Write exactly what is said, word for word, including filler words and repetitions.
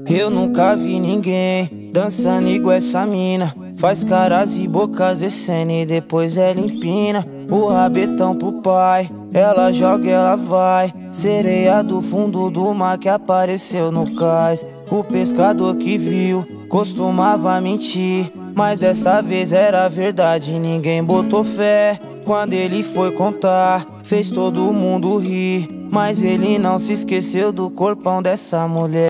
Eu nunca vi ninguém dançando igual essa mina. Faz caras e bocas descendo e depois ela empina o rabetão pro pai. Ela joga, ela vai, sereia do fundo do mar que apareceu no cais. O pescador que viu costumava mentir, mas dessa vez era verdade, ninguém botou fé. Quando ele foi contar, fez todo mundo rir, mas ele não se esqueceu do corpão dessa mulher.